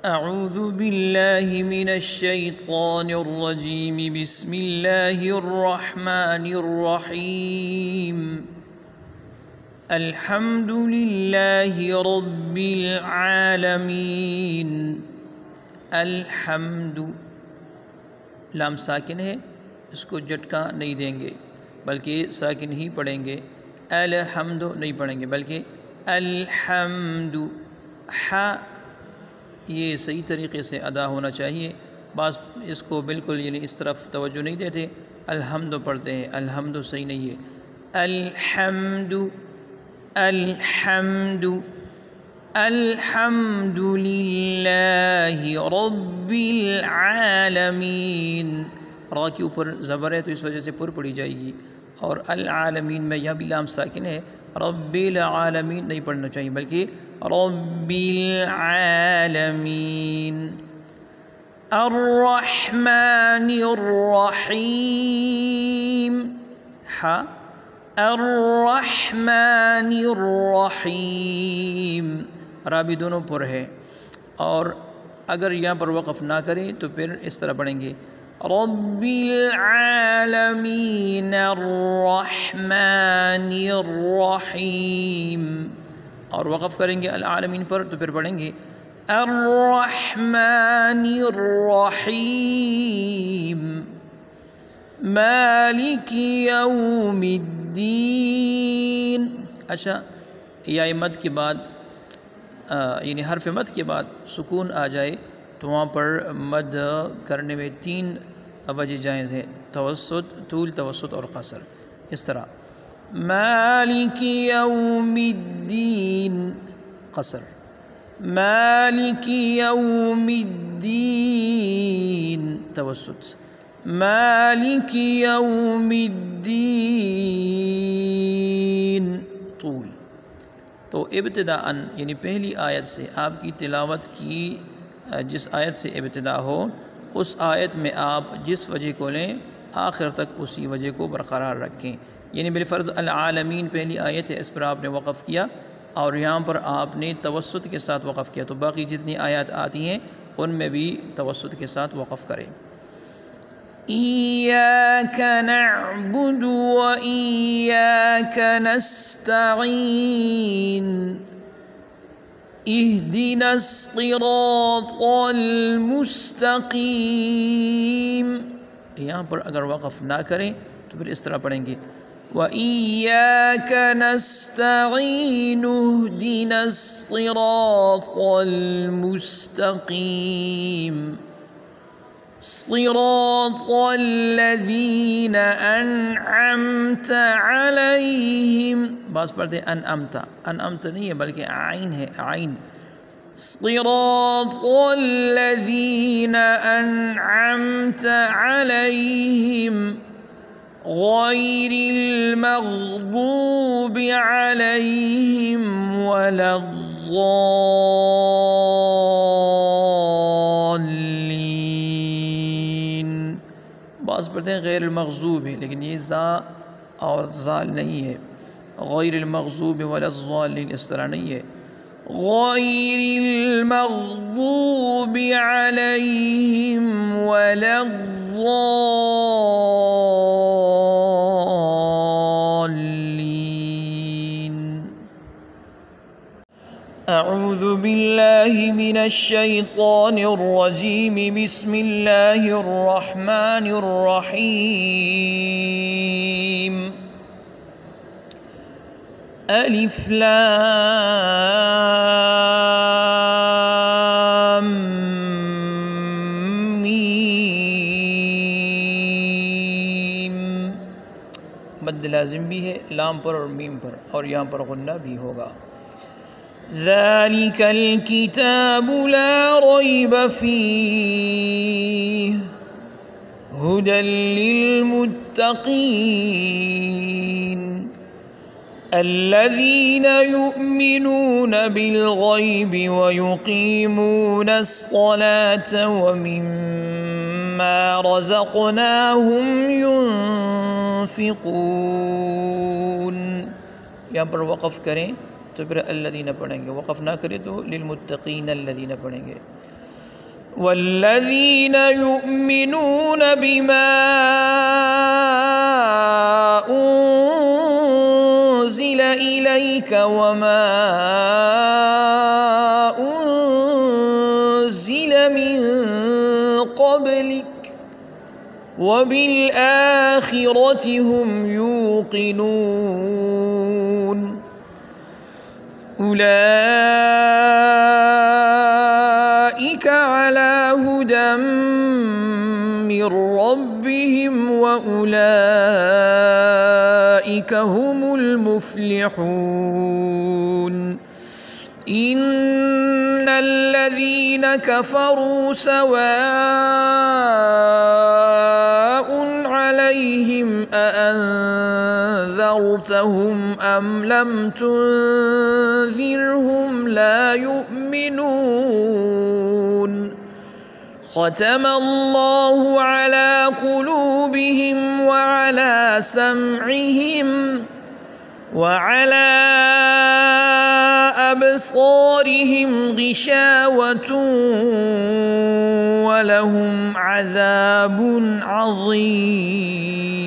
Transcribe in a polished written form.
اعوذ باللہ من الشیطان الرجیم بسم اللہ الرحمن الرحیم الحمد للہ رب العالمین۔ الحمد لام ساکن ہے، اس کو جھٹکا نہیں دیں گے بلکہ ساکن ہی پڑھیں گے۔ الحمد نہیں پڑھیں گے بلکہ الحمد۔ یہ صحیح طریقے سے ادا ہونا چاہیے۔ بعض اس کو بالکل اس طرف توجہ نہیں دیتے، الحمد پڑھتے ہیں، الحمد صحیح نہیں ہے۔ الحمد الحمد الحمد للہ رب العالمین۔ را کے اوپر زبر ہے تو اس وجہ سے پر پڑھی جائے گی، اور العالمین میں یہاں بھی لام ساکن ہے، رب العالمین نہیں پڑھنا چاہیے بلکہ رب العالمین۔ الرحمن الرحیم، الرحمن الرحیم، را بھی دونوں پر ہے، اور اگر یہاں پر وقف نہ کریں تو پھر اس طرح پڑھیں گے رب العالمین الرحمن الرحیم، اور وقف کریں گے العالمین پر تو پھر پڑھیں گے الرحمن الرحیم مالک یوم الدین۔ اچھا، یا مد کے بعد یعنی حرف مد کے بعد سکون آ جائے تو وہاں پر مد کرنے میں 3 وجہ جائز ہے، توسط، طول، توسط اور قصر۔ اس طرح مالک یوم الدین قصر، مالک یوم الدین توسط، مالک یوم الدین طول۔ تو ابتداءً یعنی پہلی آیت سے آپ کی تلاوت کی جس آیت سے ابتدا ہو اس آیت میں آپ جس وجہ کو لیں آخر تک اسی وجہ کو برقرار رکھیں۔ یعنی بالفرض العالمین پہلی آیت ہے، اس پر آپ نے وقف کیا اور یہاں پر آپ نے توسط کے ساتھ وقف کیا، تو باقی جتنی آیات آتی ہیں ان میں بھی توسط کے ساتھ وقف کریں۔ ایاک نعبد و ایاک نستعین اہدنا الصراط المستقیم۔ یہاں پر اگر وقف نہ کریں تو پھر اس طرح پڑھیں گے وَإِيَّاكَ نَسْتَعِينُ اهْدِنَا الصِّرَاطَ الْمُسْتَقِيمَ صِرَاطَ الَّذِينَ أَنْعَمْتَ عَلَيْهِمْ۔ بعض پڑھتے ہیں انعمت، انعمت نہیں ہے بلکہ عین ہے، عین۔ صِرَاطَ الَّذِينَ أَنْعَمْتَ عَلَيْهِمْ غَيْرِ الْمَغْضُوبِ عَلَيْهِمْ وَلَا الضَّالِّينَ۔ بعض پڑھتے ہیں غیر المغضوب ہے، لیکن یہ زا اور زال نہیں ہے، غیر المغضوب ولا الضالین اس طرح نہیں ہے، غیر المغضوب علیہم ولا الضالین۔ اعوذ باللہ من الشیطان الرجیم بسم اللہ الرحمن الرحیم۔ الف لام میم۔ مد لازم بھی ہے لام پر اور میم پر، اور یہاں پر غنہ بھی ہوگا۔ ذَلِكَ الْكِتَابُ لَا رَيْبَ فِيهِ هُدًى لِّلْمُتَّقِينَ الَّذِينَ يُؤْمِنُونَ بِالْغَيْبِ وَيُقِيمُونَ الصَّلَاةَ وَمِمَّا رَزَقْنَاهُمْ يُنْفِقُونَ۔ یہاں پر وقف کریں تو پھر الذین پڑھیں گے، وقف نہ کریں تو للمتقین الذین پڑھیں گے۔ والذين يؤمنون بما أنزل إليك وما أنزل من قبلك وبالآخرة هم يوقنون أولئك على هدى من ربهم وأولئك هم المفلحون إن الذين كفروا سواء عليهم أأنذرتهم أم لم تنذرهم لا يؤمنون ختم الله على قلوبهم وعلى سمعهم وعلى أبصارهم غشاوة ولهم عذاب عظيم.